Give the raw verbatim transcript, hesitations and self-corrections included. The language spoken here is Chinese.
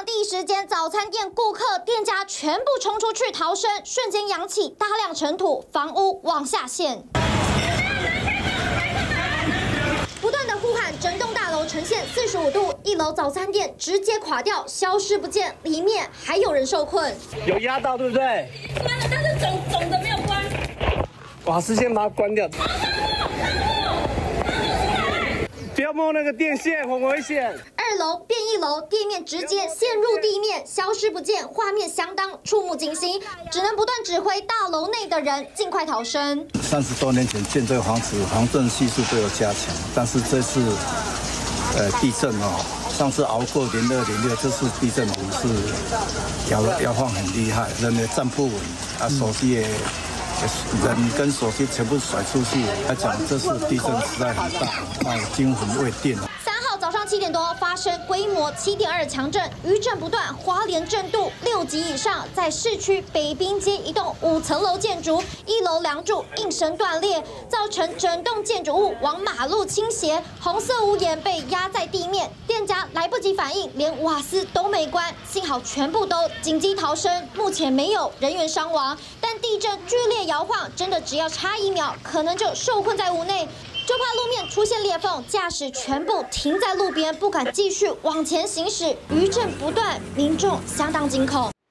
场第一时间，早餐店顾客、店家全部冲出去逃生，瞬间扬起大量尘土，房屋往下陷。不断的呼喊，整栋大楼呈现四十五度，一楼早餐店直接垮掉，消失不见，里面还有人受困。 有压到对不对？ 关了，但是总总的没有关。 瓦斯先把它关掉。不要摸那个电线，很危险。 二楼变一楼，店面直接陷入地面，消失不见，画面相当触目惊心，只能不断指挥大楼内的人尽快逃生。 三十多年前建这个房子，防震系数都有加强，但是这次呃地震哦，上次熬过零二零六，这次地震五是摇摇晃很厉害，人也站不稳啊，手机也。人跟手机全部甩出去，来讲这次地震实在很大，那惊魂未定。 三号早上七点多发生规模七点二强震，余震不断，花莲震度六级以上，在市区北滨街一栋五层楼建筑，一楼梁柱应声断裂，造成整栋建筑物往马路倾斜，红色屋檐被压在地面，店家来不及反应，连瓦斯都没关，幸好全部都紧急逃生，目前没有人员伤亡，但地震剧烈摇晃，真的只要差一秒，可能就受困在屋内。就怕路面出现裂缝，驾驶全部停在路边，不敢继续往前行驶。余震不断，民众相当惊恐。